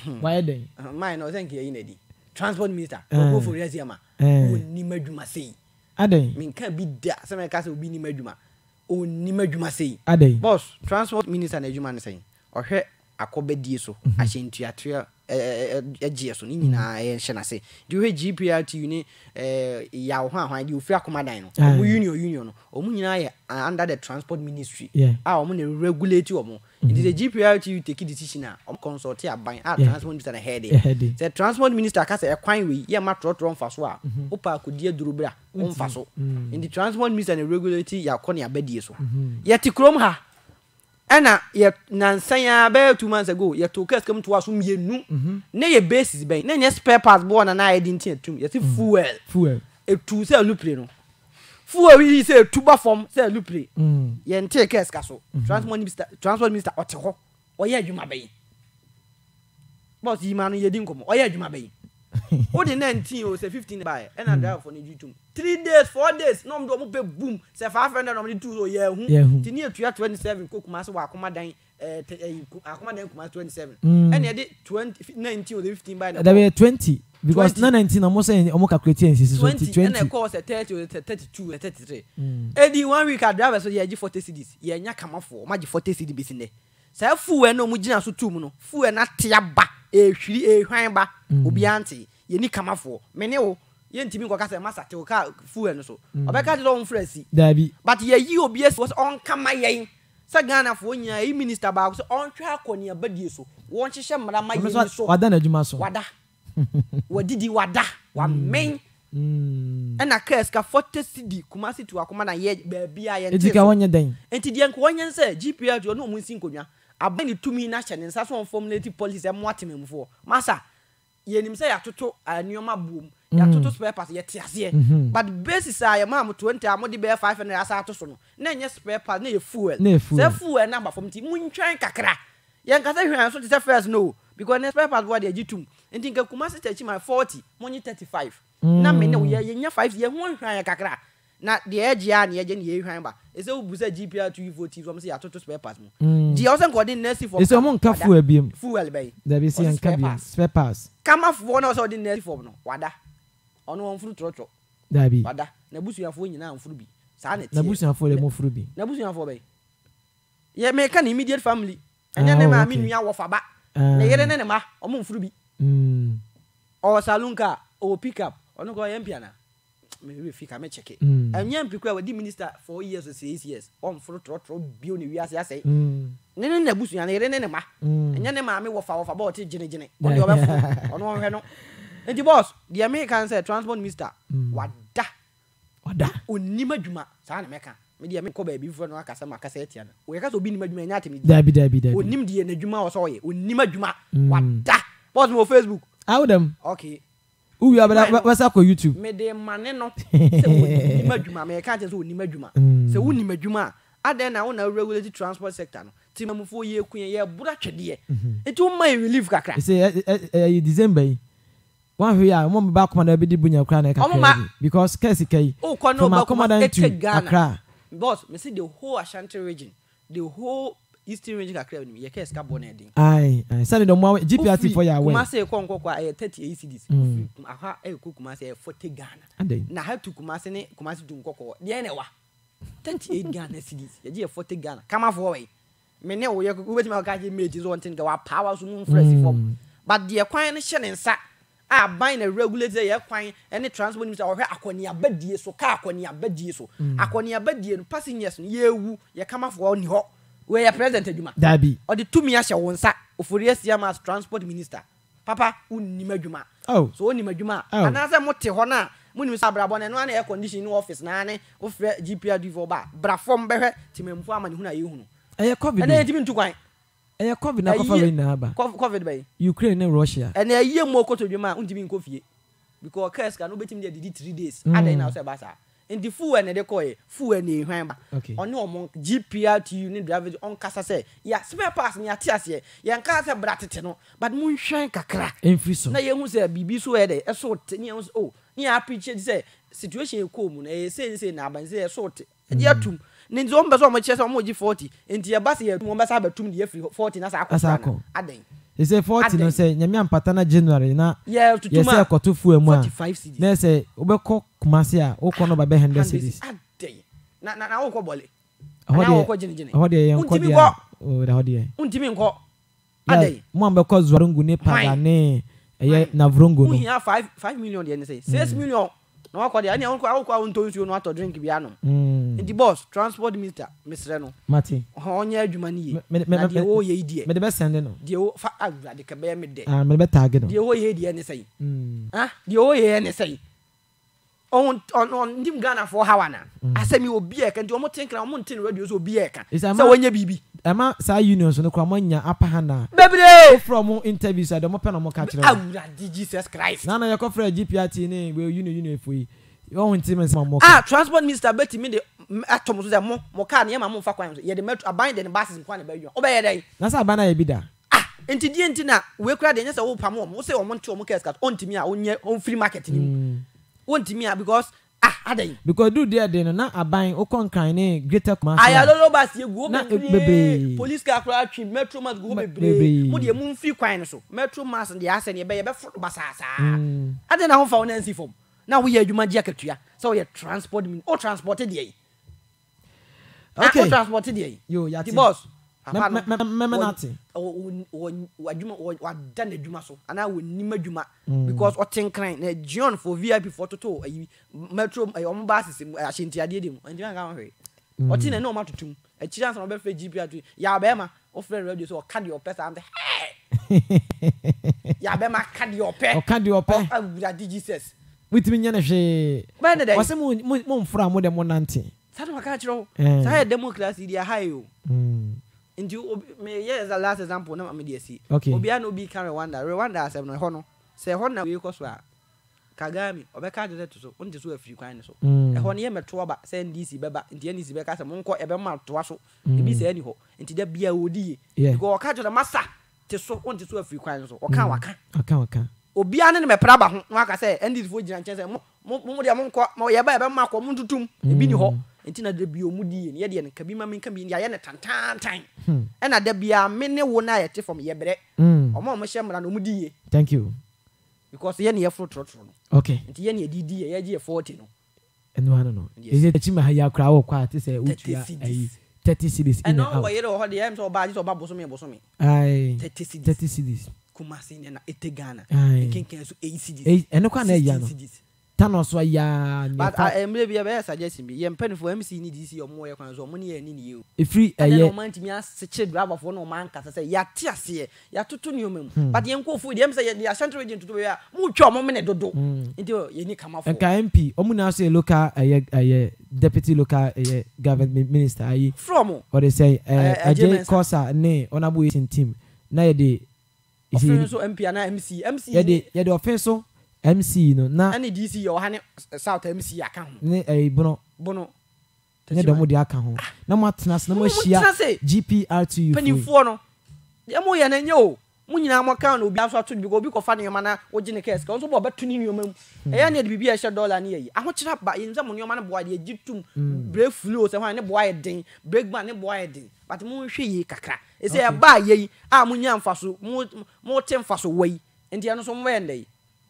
why then mine no thank you inedi transport minister Kwaku Ofori Asiamah oni madwuma sei aden min kan bi da se me ka se obi ni madwuma oni madwuma sei aden boss transport minister na adwuma ne sei ohwe akobadie so ahyentuatua GS ni nyina e hye na se di we GPRT ni ya ho ahwan di ofri akomadan no omu union no omu nyina ye under the transport ministry omu ne regulate omu it is the GPRT take decision a omu consult aban transport minister na head the transport minister ka se ekwan we ye ma trotro mfa so a opa akodi adurubra mfa so in the transport minister na regulate ya kɔ ne abadie so ye tikrom ha ana ye nansanya be 2 months ago ye to case come to aso mienu na ye basis ben na nye spare parts bo na ye din tin ye fuel e tu se lupre no fuel we say tuba form se lupre ye nte case ka so transport minister ote ho oye adwuma ben boss yi ma no ye din komo oye adwuma ben o de 19 o se 15 by and drive for YouTube 3 days 4 days no mdo mo pe boom se 500 no mo 2 so ye hu ti ni etua 27 kokuma se wa akomadan akomadan kuma 27 and ye de 19 o de 15 by that be 20 because 19 no mo say o mo calculate and so 20 and course 30 o 32 33 edi 1 week driver so ye gi 40 cedis ye nya kamafo ma gi 40 cedis besi ne sa fu no mo gina so tum no fu na tia ba ehwiri ehwan ba obi anti ye ni kamafo mene wo ye ntimi nkoka se masa te ka fu no so obeka de don fresi dabi but ye yi obi es was on kama yen sa Ghana fo nya yi minister ba so on twa akoni abadie so won hyehye mra ma ye so wada na adwuma so wada wadidi wada wa men ena case ka 40 cedi kuma situ akoma na ye ba bia ye enti ka wonye den enti de nko wonye nse GPRT no mu nsi nkonwa aban ni tumi na hye ne nsa so formulate policy e mo atememfo masa ye nim se ya toto anioma boom ya toto spare parts ye tiase but basis a ye ma 20 amodi be 500 asa to so no na nye spare parts na ye fuel se fuel na ba from ti muntwan kakra ye nkasa hwan so ti se first no because ne spare parts what ye gitum enti nka kuma se tachi my 40 monyi 35 na me ne ye nya 5 ye ho hwan ye kakra na de egia na ye je ne ye hwan ba ese obu se GPR2 vote from se ya toto spare parts mo di also nkodi nurse for ese mo nka fuel biem fuel bay da be se nka biem spare parts kama fo no so di nurse for no wada ono won furu trotro da bi wada na busuafo nyina amfuru bi sa na tie na busuafo le mo furu bi na busuafo bay ye me ka na immediate family anya ne ma mi nua wo fa ba na yere ne ma o mo mfuru bi o salunka o pick up ono go yempia na me fika me check anya mpiku a wadi minister 4 years or 6 years on furu trotro bio ne wiase asai ne na busuana yere ne ma anya ne ma me wo fa ba o te gine o de obefu ono hwe no enti boss the American say transport minister wada onima dwuma sa na meka me de me ko ba bi fo no akasa makasa etia na we ka so bi nima dwuma nya atemi dabi onim de na dwuma wo so ye onima dwuma wada boss mo Facebook how them okay uwi abala wasa ko YouTube me de mane no se onima dwuma me ka se onima dwuma se onima dwuma aden na wona regulate transport sector no timamfo ye kun ye bura twede enti o mai relief kakra say December one here mom ba come na be di bunya kra na kakra because case kai o ko no ba come na Accra boss me see the whole Ashanti region the whole eastern region kakra ni ye case ka bona edin ai say the mo GPRT for ya we kuma say ko nko kwa 30 cedis aha e ko kuma say 40 Ghana na ha to kuma say ne kuma say du nkoko de ne wa 38 Ghana cedis ye je 40 Ghana kama for we me ne wo ye ko beti ma ka je mate so ontin ga wa power so mu fresh form but the kwan ne hye ne nsa a ban na regulate ye kwan any transport minister ohwe akoni abadie so ka akoni abadie so akoni abadie no passengers no ye wu ye kama for ni ho we ya president adwuma dabi o de tumi ahye won sa Ofori Asiamah as transport minister papa unni madwuma so unni madwuma anase mote ho na munim sa brabo na no na air condition office na ne ofre GPRD for ba bra form behwe timemfu amane hu na ye hu no eye covid na yetimi ntu kwan eye covid na kofa we na ba covid bay Ukraine and Russia na ye mo kotodwuma untimi nkofie because case ka no betim dey did 3 days adan na so ba sa indi fuel na de koye fuel na hwan ba oni omon GPRT ni driver on kasa say ya spare parts ni atiase ya nka say bratete no but mun hwan kakra enfri so na ye hu say bibi so ye de eso ni hu ni appreciate say situation e ko mu na e say na ban say eso te e atum ni nzo mbe so mo che say mo gi 40 enti ya ba say ya mo ba sa batum de 40 na sa akọ adan They say 40 no say nyame ampata na January na yeah to yes say kotofu emu a 45 cedis na say obekọ Kumasi a okọ no ba be 100 cedis na wo ko bole na wo ko jini hode ye nko dia o da hode ye untimi nko adey mo ambekọ Zwarungu ne pada ne eye na Vrongo no here 5 million dey say 6 million na wa ko dia ani wo nto nsuo no ato drink bia no the boss transport minister Mr. no Mati onye adwuma ni ye na de wo ye die me de be send no de wo fa agura de ka be me de me be tag no de wo ye die ne say de wo ye ne say on ndim Ghana for hawana asemi obi e ka nti omo tinkra omo ntin radio so obi e ka se wonya bibi ama sa unions no kwa manya upper hand bebre from interviews ade mo pe no mo ka kire awura di Jesus Christ na ya kofra GPRT ne we union efoyi o ntim se mo transport minister beti me de atom so se mo ka ne ma mo fa kwan ye de metro aban de ne buses kwan ne ba yu obe ye dai na sa aban na ye bi da enti die enti na we kura de nya se wo pam mo se o mo nti o mo keskat ontimi a onye on free market ni ontimi a because adai because do there dey na aban o kon ne greater Kumasi ayalolo bas ye go bebre police car kura twi metro mas go bebre mo de mu free kwan no so metro mas de ase ne be ye be fo basasa adai na ho fa wona nsi fom na wo ye adwuma dia katua so ye transport min o transport dey okay transport dey yo ya the boss menati adwuma wa dan adwuma so ana woni madwuma because o tenkran na John for VIP for toto metro o basis ahentiade dem ndima ka hwe o tin na no matotum a chance na be fe GPRT ya be ma o friend radio so o ka de o pesa am ya be ma ka de o pe o ka de o pe awura di Jesus witimi nya na hwe ba wase mo mfura mo de mo nante sa do ka chiro sa ya democracy dia hayo nti me yes the last example na me dey see obi an obi can Rwanda asem no ho no se ho na we koso a Kagame obeka de to so unti so afiri kwan so e ho ne ye meto oba se NDC beba nti NDC beka se monko ebe ma to so ebi se ani ho nti da bia odi ye go ka jode masa te so unti so afiri kwan so waka obi an ne me pra ba ho waka se NDC fo gina nchen se mo de monko ye ba ebe ma ko muntutum ebi ni ho nti na da bia omudi ye de ne kabi ma menka bi ya ye ne tantantan e na da bia me ne wo na ye te from ye bere omo mo hye mra no omudi ye thank you because ye ne ye fro trotro no okay nti ye ne didi ye je 40 no eno no is it chima ya kra wo kwa te se utua 30 cedis in and out. No, what the M so bad, so bad, bosomi. Aye, 30 cedis. Kumasi na Ghana. Ken so 8 cedis. No kwa na ya no. Thanos wa ya. But maybe a suggestion be yem pen for MC ni DC or more kwan so money ni you. E free no man timi aseche driver for no man kasa say ya ti ase ya tutu ni omem. But yen ko fu dem say ya central region tutu ya mu twa mo me dodo. Nti ye ni kama for. Nka MP omu na say local deputy local government minister ayi from or they say Ajay Kosa ne honorable team na ye de offense so MP na MC ye de offense so MC no na any DC yo ha ne South MC aka ho ne bono ne de mo de aka ho na mo atena na mo hia GPR2 panifo no ye mo ye na nye o mu nyina mo kan no obi aso ato bi obi ko fa ne yoma na ogi ne case kan so bo beto ni nyoma mu e ya ne de bibia $1 na ye aho kira ba yin za mo nyoma na bo ade agitum break flow se hwan ne bo aye den break ban ne bo aye den but mo hwe yi kakra e se ya ba ye a mo nya mfaso mo te mfaso wai enti ya no so mo we ndai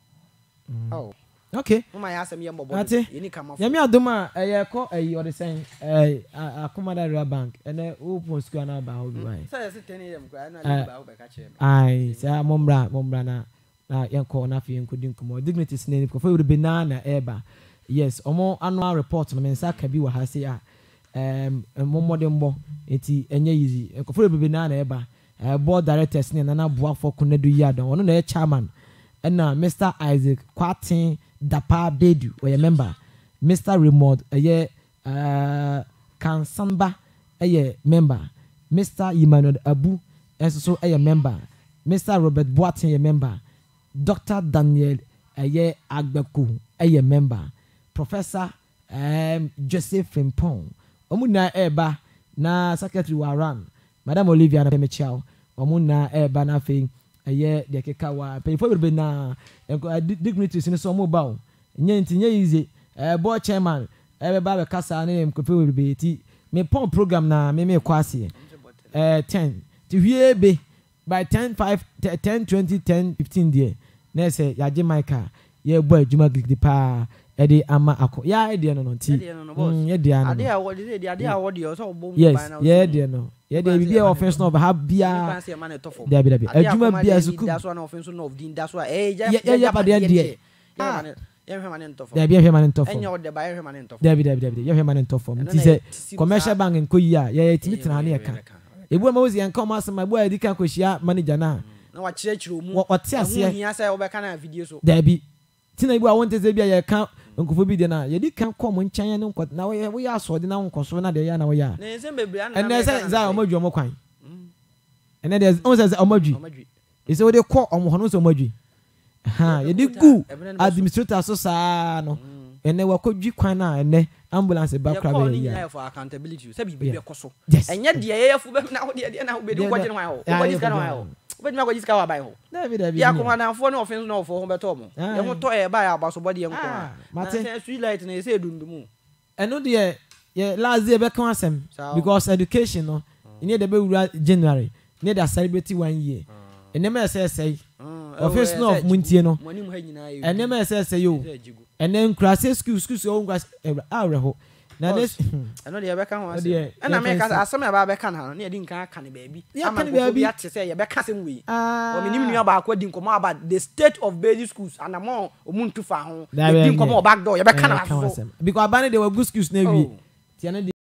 oh okay mama ya asem ye mbobo ni kama ya mi adoma ye ko or the saying akomada real bank ene open school na ba ho bi wai say say 10 am kwa na ba ho be ka chere ai say mombra na yanko na fi yanko din komo dignities ne ko fa we be na eba yes omo annual report no mensa ka bi wa ha say momodembo enti enye easy ko fa we be na eba board directors ne na boa for kunadu yadon ono na chairman and Mr. Isaac Kwatin Dapa Bedu or member Mr. Remote Kansamba member Mr. Emmanuel Abu also a member Mr. Robert Boatin member Dr. Daniel Agbeku a member Professor Joseph Frimpong omuna eba na secretary waran Madam Olivia na Pemechao omuna eba na fe de kekawa pay for be na dignitaries ni so mo ba o nye easy board chairman be ba be kasa na mkope be ti me pon program na me kwase 10 ti hwie be by 10:20 there na say ya Jamaica ye boy adwuma gidi pa e dey ama akọ ya e dey no nti ye dey ano ade a wo dey ade a wo dey so bo yes ye dey no ye dey bi offense no ha bia there adwuma bia suku that's one offense no of din that's why ya ba dey there ye hwe mane ntofo there bi hwe mane ntofo enye wo dey ba ye hwe mane ntofo there ye hwe mane ntofo nti say commercial bank nko yi a ye timi tena na ye ka ebu ma wozi yanka ma asema ebu edi kan kohia manager na wa kyerɛkyerɛ mu wɔte ase hia sɛ wo bɛka na video so there bi tina ebu a wonte se bia ye ka nkofo bi de na ye di kan kom nkyɛn ne nkɔ na wo ye asɔde na nkɔso na de ya na wo ya na nsɛm bebre ana na ɛsɛ za ɔmadwu ɔmo kwan ɛnɛ de on sɛ ɔmadwu ɛsɛ wo de kɔ ɔmo hono sɛ ɔmadwu ha ye di gu administrator so saa no ɛnɛ wakɔdwi kwan na ɛnɛ ambulance ba kra be ya for accountability say bi be koso enye de ye fu be na wo de na wo be de ko gye no ho ko gye ska no ho wo be ma ko gye ska wa bai ho ya ko madanfo na offense na ofo ho beto mo ye ho to e ba ya abaso body ye nko mate street light na say dundumu eno de ye last day be kan asem because education no ni de be wura January ni de celebrate 1 year enema say offense no of muntie no enema say yo and then class schools own class ho na this ano de be kan ho ase na me ka asem e ba be kan ha na e di nkan aka ne baabi ama ko bi ate say ye be ka sem wi o me nim nua ba ko di nkomo about the state of basic schools and among omuntu fa ho di nkomo back door ye be kan na so because abane they were good schools na wi